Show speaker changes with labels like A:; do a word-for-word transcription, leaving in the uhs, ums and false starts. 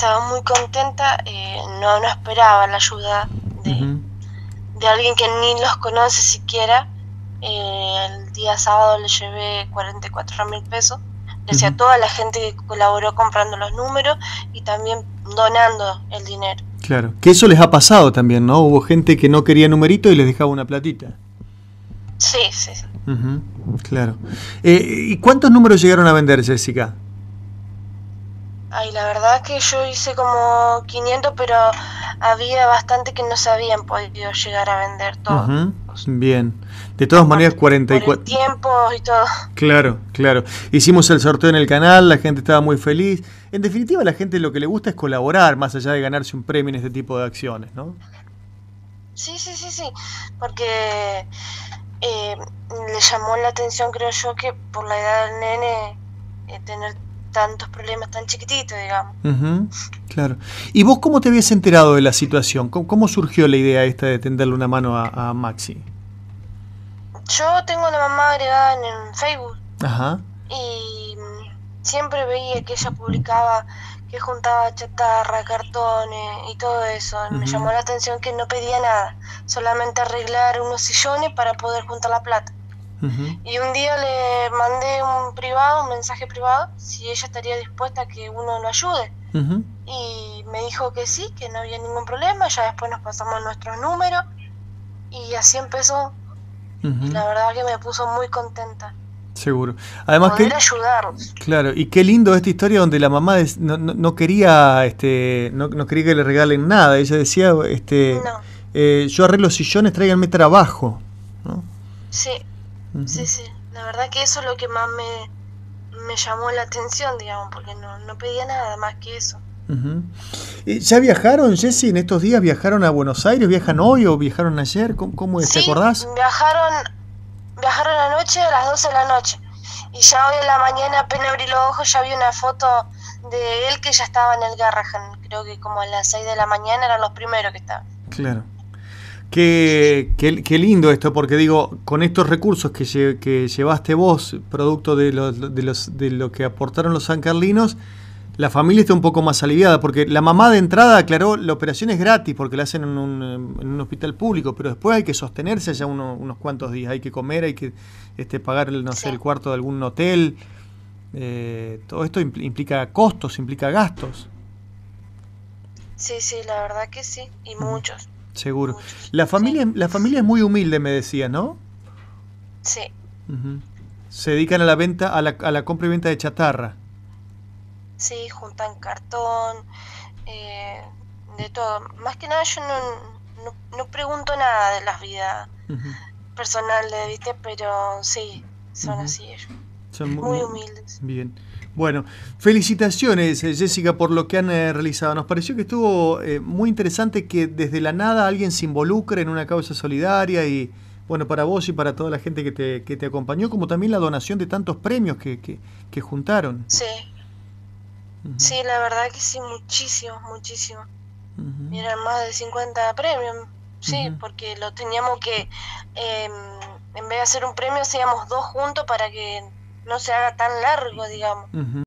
A: estaba muy contenta, eh, no, no esperaba la ayuda de,
B: Ujú.
A: de alguien que ni los conoce siquiera. Eh, el día sábado le llevé cuarenta y cuatro mil pesos, gracias
B: Ujú.
A: a toda la gente que colaboró comprando los números y también donando el dinero.
B: Claro, que eso les ha pasado también, ¿no? Hubo gente que no quería numerito y les dejaba una platita.
A: Sí, sí, sí.
B: Ujú. Claro. Eh, ¿y cuántos números llegaron a vender, Jessica?
A: Ay, la verdad que yo hice como quinientos, pero había bastante que no se habían podido llegar a vender todos,
B: Ujú. Bien. De todas
A: por,
B: maneras, cuarenta y
A: por el
B: cuatro.
A: tiempo y todo.
B: Claro, claro. Hicimos el sorteo en el canal, la gente estaba muy feliz. En definitiva, a la gente lo que le gusta es colaborar, más allá de ganarse un premio en este tipo de acciones, ¿no?
A: Sí, sí, sí, sí, porque eh, le llamó la atención, creo yo, que por la edad del nene, eh, tener tantos problemas tan chiquititos, digamos.
B: Ujú. Claro. ¿Y vos cómo te habías enterado de la situación? ¿Cómo, cómo surgió la idea esta de tenderle una mano a, a Maxi?
A: Yo tengo a la mamá agregada en, en Facebook
B: Ajá.
A: y mm, siempre veía que ella publicaba que juntaba chatarra, cartones y todo eso. Me
B: Ujú.
A: llamó la atención que no pedía nada, solamente arreglar unos sillones para poder juntar la plata.
B: Ujú.
A: Y un día le mandé un privado, un mensaje privado, si ella estaría dispuesta a que uno lo ayude.
B: Ujú.
A: Y me dijo que sí, que no había ningún problema, ya después nos pasamos nuestros números y así empezó. Y
B: Ujú.
A: la verdad que me puso muy contenta
B: Seguro.
A: de
B: Además
A: poder
B: que,
A: ayudarlos.
B: claro, y qué lindo esta historia donde la mamá des- no, no- no quería, este, no, no quería que le regalen nada. Ella decía, este,
A: No,
B: eh, yo arreglo sillones, tráiganme trabajo, ¿no?
A: sí, sí,
B: Ujú.
A: sí. La verdad que eso es lo que más me, me llamó la atención, digamos, porque no, no pedía nada más que eso.
B: Ujú. Eh, ¿Ya viajaron, Jessy, en estos días? ¿Viajaron a Buenos Aires? ¿Viajan hoy o viajaron ayer? ¿Cómo, cómo es? ¿Te
A: Sí,
B: acordás?
A: viajaron, viajaron anoche a las doce de la noche. Y ya hoy en la mañana, apenas abrí los ojos, ya vi una foto de él que ya estaba en el Garrahan. Creo que como a las seis de la mañana eran los primeros que estaban.
B: Claro.
A: Sí, sí.
B: Qué, qué- qué lindo esto, porque digo, con estos recursos que, lle- que llevaste vos, producto de, los- de, los, de lo que aportaron los sancarlinos, la familia está un poco más aliviada, porque la mamá de entrada aclaró, la operación es gratis porque la hacen en un, en un hospital público, pero después hay que sostenerse ya uno- unos cuantos días, hay que comer, hay que este, pagar el, no sé,
A: Sí,
B: el cuarto de algún hotel, eh, todo esto impl- implica costos, implica gastos.
A: sí, sí, la verdad que sí. Y
B: Ujú.
A: muchos,
B: Seguro.
A: muchos.
B: La
A: Sí,
B: familia, la familia es muy humilde, me decía, ¿no?
A: sí,
B: Ujú. Se dedican a la venta, a la, a la compra y venta de chatarra.
A: sí, juntan cartón, eh, de todo. Más que nada yo no, no, no pregunto nada de las vidas
B: Ujú.
A: personales, ¿viste? Pero sí, son
B: Ujú.
A: así ellos.
B: Son muy,
A: Muy
B: muy
A: humildes.
B: bien. Bueno, felicitaciones, eh, Jessica, por lo que han eh, realizado. Nos pareció que estuvo eh, muy interesante que desde la nada alguien se involucre en una causa solidaria y, bueno, para vos y para toda la gente que te, que te acompañó, como también la donación de tantos premios que, que, que juntaron.
A: Sí,
B: Ujú.
A: sí, la verdad que sí, muchísimos, muchísimos.
B: Ujú.
A: Eran más de cincuenta premios, sí,
B: Ujú.
A: porque lo teníamos que, eh, en vez de hacer un premio, hacíamos dos juntos para que no se haga tan largo, digamos.
B: Ujú.